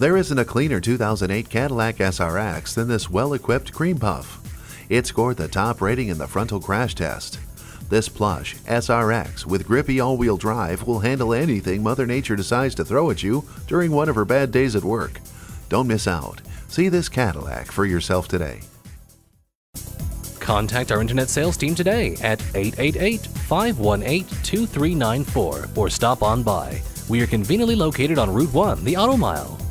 There isn't a cleaner 2008 Cadillac SRX than this well-equipped cream puff. It scored the top rating in the frontal crash test. This plush SRX with grippy all-wheel drive will handle anything Mother Nature decides to throw at you during one of her bad days at work. Don't miss out. See this Cadillac for yourself today. Contact our internet sales team today at 888-518-2394 or stop on by. We are conveniently located on Route 1, the Auto Mile.